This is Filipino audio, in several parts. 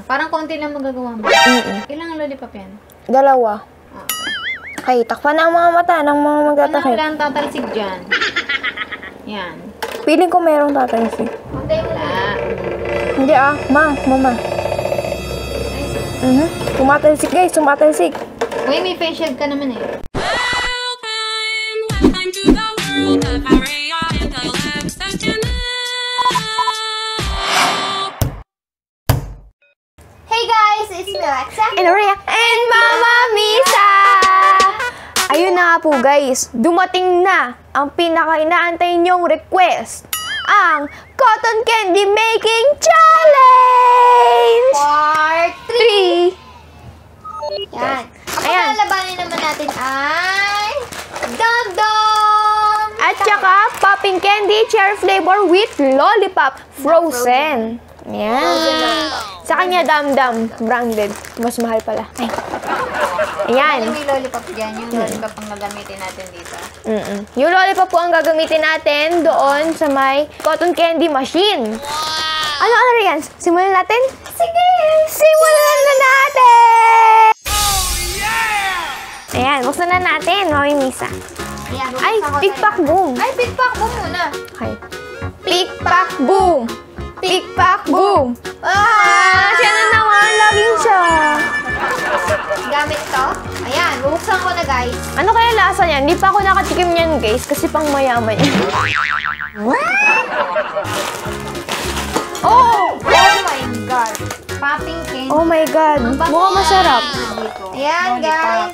Parang konti lang magagawa mo. Ilang lollipop yan? 2. Okay, takpan na ang mga mata ng mga magtatakip. Wala ang tatalsik dyan. Yan. Feeling ko merong tatalsik. Wala. Hindi mama. Tumatalsik guys, tumatalsik. Uy, may face shield ka naman eh. Hey guys, it's me Alexa. And Maria. And Mama Misa! Ayun na nga po guys, dumating na ang pinaka-inaantay niyong request. Ang Cotton Candy Making Challenge! Part 3. Yan. Ayan. Ang lalabanin naman natin ay Dum-Dum! At saka popping candy cherry flavor with lollipop frozen. Yan. Sa kanya Dum-Dum branded. Mas mahal pala. Ay. Ayan. May lollipop dyan. Yung lollipop ang gagamitin natin dito. Yung lollipop po ang gagamitin natin doon sa may cotton candy machine. Ano yan? Simulan natin? Sige! Simulan na natin! Ayan, buksan na natin, Mami Misa. Ayan, Ay, pick-pack boom. Ay, pick-pack boom muna. Okay. Pick-pack boom! Pick-pack boom! Siya na naman, laging siya. Gamit ito. Ayan, bubuksan ko na guys. Ano kaya lasa niyan? Hindi pa ako nakatikim niyan guys, kasi pang mayaman yan. Oh my God. Popping candy. Oh my God. Mukhang masarap. Ayan guys.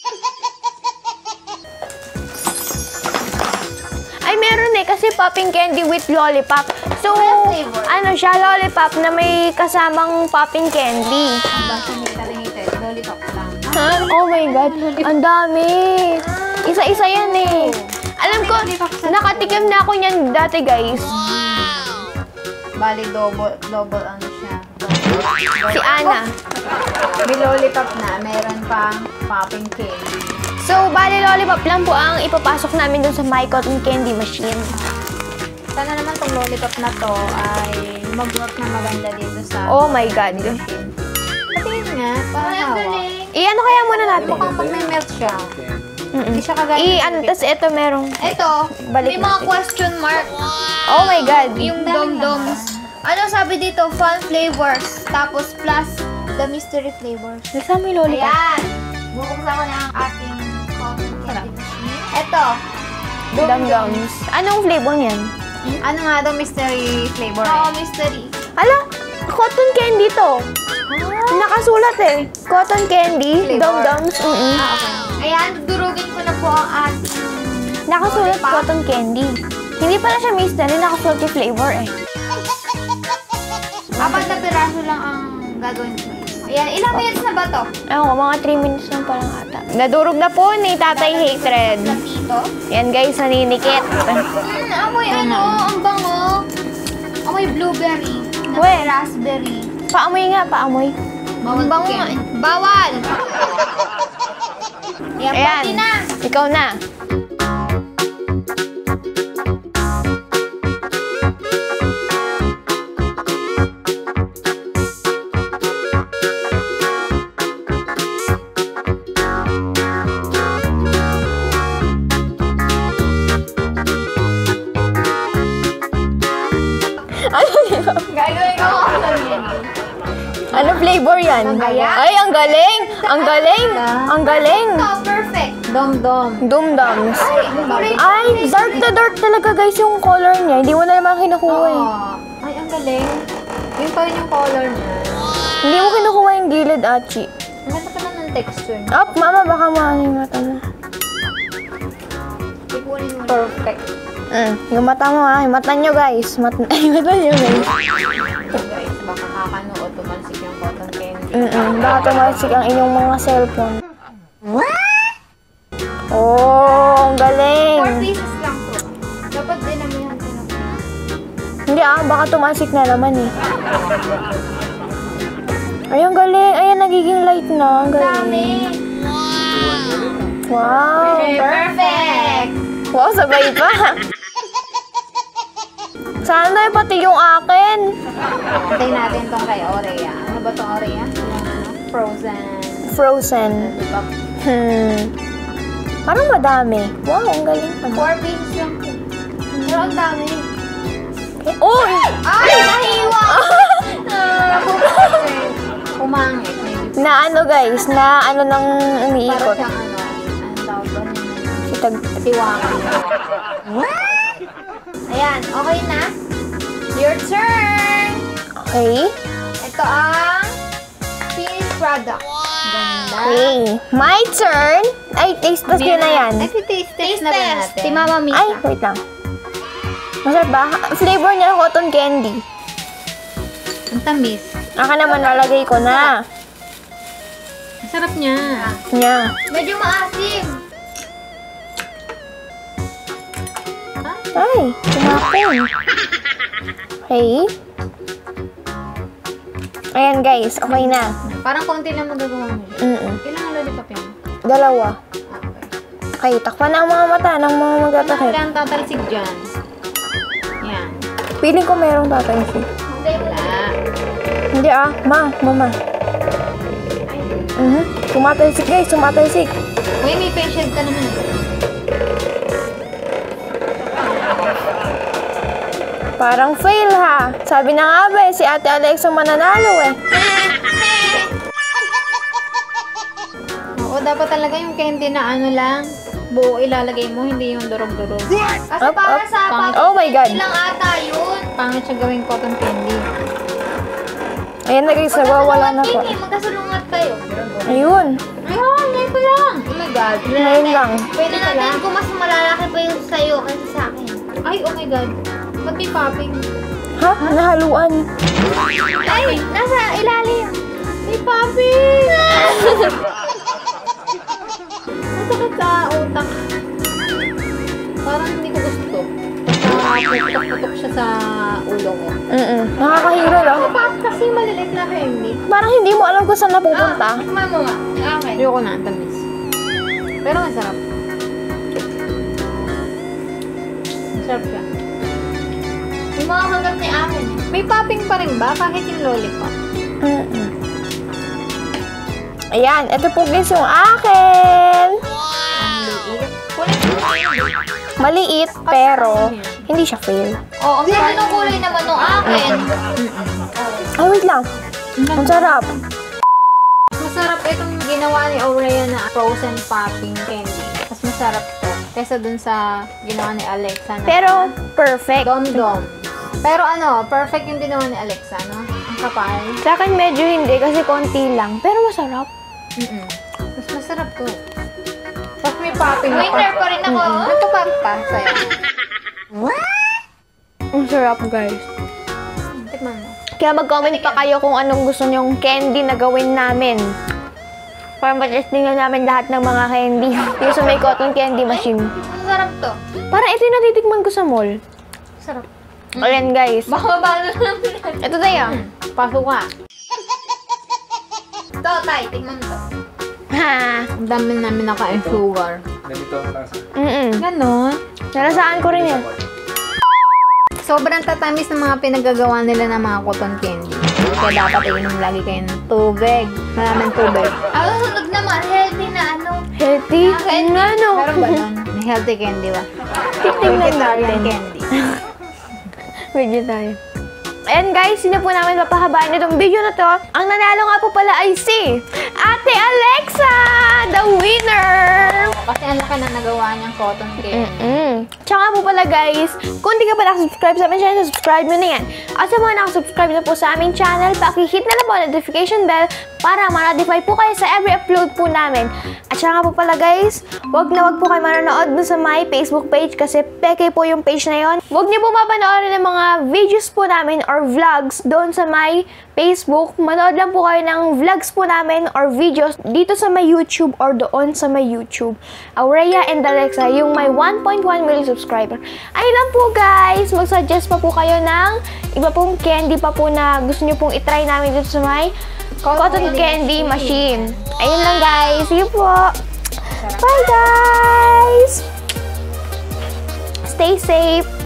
Ay, meron eh, kasi popping candy with lollipop. So, ano siya, lollipop na may kasamang popping candy. Lollipop lang. Oh my God, ang dami. Isa-isa yan eh. Alam ko, nakatikim na ako niyan dati guys. Bali, double ano siya. Si Ana. May lollipop na, meron pang popping candy. So, bali lollipop lang po ang ipapasok namin dun sa my cotton candy machine. Sana naman tong lollipop na to ay mag-work na maganda dito sa... Oh my God. Patingin nga, parang hawak. Ano kaya muna natin? Mukhang pag may melt siya. Hindi siya kagaya. Tapos ito merong... Ito, Balik may mga natin. question mark. Oh my God. Yung dum-dums. Ano sabi dito? Fun flavors. Tapos plus the mystery flavors. Nasa may lollipop. Ayan. Bubuksan ko na ang ating cotton candy machine. Ito. Dum-dums. Anong flavor niyan? Ano nga daw mystery flavor? Oo, mystery. Ala, cotton candy to. Nakasulat eh. Cotton candy, Flavor. dum-dums. Okay. Ayan, durugin ko na po ang ating... Nakasulat lollipop. cotton candy. Hindi pala siya mystery, nakasulat yung flavor eh. Apat na piraso lang ang gagawin ko. Ayan, ilang minutes na ba to? Ewan ko, mga 3 minutes lang palang ata. Nadurog na po ni Tatay Hatred. Lapito. Yan guys, naninikit. Amoy ano, ang bango. Amoy blueberry. Uy. Raspberry. Paamoy nga, paamoy. Bawal bango nga. Bawal! Ayan, Ayan, pati na. ikaw na. Gagawin ko Ano flavor yan? Papaya? Ay, ang galing! Ang galing! Ang galing! ito, perfect. Dom-dom. Dum-dums. Ay, Ay, dark na dark talaga guys yung color niya. Hindi mo na naman kinukuha eh. Ay, ang galing. Yun pa rin yung color niya. Hindi mo kinukuha yung gilid, Achi. Ang ganda pa lang ng texture niya. Up, mama, baka maano yung mata mo. Ipunin mo. Perfect. Yung mata mo ha, yung mata nyo guys. Mata nyo guys. Guys, baka kakano o tumalsik yung cotton candy. Baka tumalsik ang inyong mga cellphone. Oh, ang galing. 4 pieces lang to. Dapat din naman yung tinapos. Hindi baka tumalsik na naman eh. Ay, ang galing. Ayan, nagiging light na. Ang galing. Wow. Perfect! Wow, sabay pa. Sana pati yung akin. Hintayin natin tong kay Orea. Ano ba tong Orea? Yung ano? Frozen. Frozen. Diba? Parang madami. Wow, ang galing pa. 4 pieces lang. Pero ang dami. Uy! Ay! Nahiwa! Umangit. Na ano guys, na ano nang Parang umiikot. siyang ano. Ang tawag doon? Sitag. Siwangan. Ayan, okay na. Your turn! Okay. Ito ang finished product. Ganda. Okay. My turn. Ay, taste test yun na yan. Ay, taste na ba natin? Si Mama Misa. Ay, wait lang. Masarap ba? Flavor niya cotton candy. Ang tamis. Aka naman lalagay ko na. Ang sarap niya. Nya. Medyo maasim. Ay, kumapon. Okay. Ayan guys, okay na. Parang konti lang magagawa mo. Ilang lollipop yan? 2. Okay. Okay, takpan na ang mga mata ng mga magtatakip. Kailangan tatalsik dyan. Yan. Feeling ko mayroong tatalsik. Wala. Hindi mama. Tumatalsik guys, tumatalsik. Uy, may face shield ka naman eh. Parang fail ha. Sabi na nga ba si Ate Alexa mananalo eh. Oo, dapat talaga yung candy na ano lang, buo ilalagay mo, hindi yung durog-durog. Kasi para sa Pangit. Oh my God. ilang ata yun. Pangit siya gawing cotton candy. Ayan na guys, nagwawala na po. Magkasalungat kayo. Ayun. Ayun, ngayon pa lang. Oh my God. Ngayon lang. Pwede natin kung mas malalaki pa yung sa'yo kasi sa akin. Ay, oh my God. Ba't may popping? Ha? Nahaluan. Ay, nasa ilalim. May popping! Masakit sa utak. Parang hindi ko gusto. Basta putok-putok siya sa ulo ko. Nakakahiro lang. Kasi malilit na candy. Parang hindi mo alam kung saan napupunta. Mama. Okay. Ayoko na, ang tamis. Pero masarap. Masarap siya. May mga kagat ni akin. May popping pa rin ba? Kahit yung lollipop. Ayan, ito po guys yung akin. Ang liit. Maliit, pero hindi siya fail. Oo, ang sarap ng kulay naman ng akin. Ay, wait lang. Ang sarap. Masarap itong ginawa ni Aurea na frozen popping candy. Mas masarap to. Kesa dun sa ginawa ni Alexa na Pero, perfect. dom-dom. Pero ano, perfect yung ginawa ni Alexa, no? Ang kapal. Sa akin medyo hindi kasi konti lang. Pero masarap. Mas masarap to. Tapos may popping na Winner pa rin ako. Nagpapap pa sa'yo. Ang sarap guys. Tikman mo. Kaya mag-comment pa kayo kung anong gusto nyong candy na gawin namin. Para matesting na namin lahat ng mga candy. Yung sa may cotton candy machine. Masarap to. Parang ito yung natitikman ko sa mall. Sarap. Ayan guys. Baka ba naman? Ito tayo. Pasok ka. Ito, tay. Tingnan mo to. Ha. Ang dami namin naka-sugar. Ganito ang lasa. Ganon. Narasaan ko rin yan. Sobrang tatamis ng mga pinagagawa nila ng mga cotton candy. Kaya dapat iinom lagi kayo ng tubig. Maraming tubig. Ang sunod naman, healthy na ano. Healthy? Nga no. Meron ba nun? May healthy candy ba? Tingnan natin. Candy. Vegetarian. Ayan guys, hindi po namin papahabaan itong video na to. Ang nanalo nga po pala ay si Ate Alexa, the winner! Kasi ang laki na nagawa niyang cotton candy. Tsaka po pala guys, kung di ka pa nakasubscribe sa aming channel, subscribe mo na yan. At sa mga nakasubscribe na po sa aming channel, pakihit na lang po ang notification bell para ma-notify po kayo sa every upload po namin. At tsaka po pala guys, wag po kayo manonood dun sa my Facebook page kasi peke po yung page na yon. Wag niyo po mapanoorin ng mga videos po namin or vlogs doon sa my Facebook. Manood lang po kayo ng vlogs po namin or videos dito sa my YouTube or doon sa my YouTube. Aurea and Alexa, yung may 1.1 million subscriber. Ayun lang po guys, mag-suggest pa po kayo ng iba pong candy pa po na gusto nyo pong itry namin dito sa my cotton candy machine. Ayun lang guys, sige po. Bye guys! Stay safe!